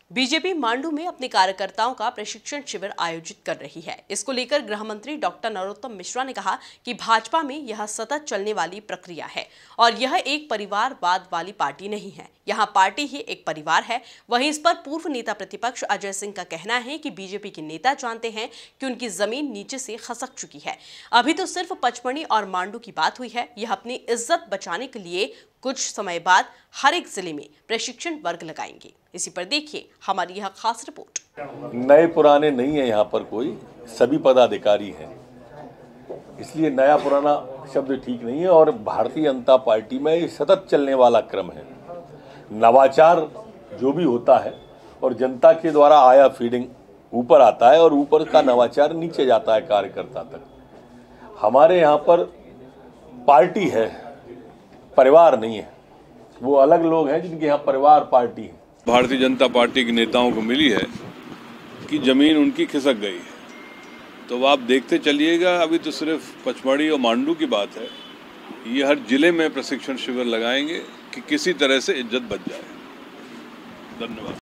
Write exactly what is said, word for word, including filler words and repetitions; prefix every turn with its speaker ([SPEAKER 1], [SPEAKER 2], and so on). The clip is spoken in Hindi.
[SPEAKER 1] बीजेपी मांडू में अपने कार्यकर्ताओं का प्रशिक्षण शिविर आयोजित कर रही है। इसको लेकर गृह मंत्री डॉक्टर नरोत्तम मिश्रा ने कहा कि भाजपा में यह सतत चलने वाली प्रक्रिया है और यह एक परिवारवाद वाली पार्टी नहीं है। यहां पार्टी ही एक परिवार है। वहीं इस पर पूर्व नेता प्रतिपक्ष अजय सिंह का कहना है कि बीजेपी के नेता जानते हैं कि उनकी जमीन नीचे से खसक चुकी है। अभी तो सिर्फ पचमढ़ी और मांडू की बात हुई है। यह अपनी इज्जत बचाने के लिए कुछ समय बाद हर एक जिले में प्रशिक्षण वर्ग लगाएंगे। इसी पर देखिए हमारी यह खास रिपोर्ट।
[SPEAKER 2] नए पुराने नहीं है, यहाँ पर कोई सभी पदाधिकारी हैं, इसलिए नया पुराना शब्द ठीक नहीं है। और भारतीय जनता पार्टी में सतत चलने वाला क्रम है। नवाचार जो भी होता है और जनता के द्वारा आया फीडिंग ऊपर आता है और ऊपर का नवाचार नीचे जाता है कार्यकर्ता तक। हमारे यहाँ पर पार्टी है, परिवार नहीं है। वो अलग लोग हैं जिनके यहाँ परिवार पार्टी है।
[SPEAKER 3] भारतीय जनता पार्टी के नेताओं को मिली है कि जमीन उनकी खिसक गई है, तो आप देखते चलिएगा। अभी तो सिर्फ पचमढ़ी और मांडू की बात है, ये हर जिले में प्रशिक्षण शिविर लगाएंगे कि किसी तरह से इज्जत बच जाए। धन्यवाद।